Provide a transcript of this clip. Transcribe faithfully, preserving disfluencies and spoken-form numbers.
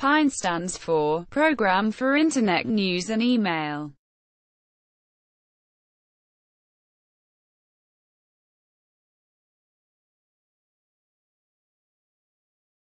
PINE stands for Program for Internet News and Email.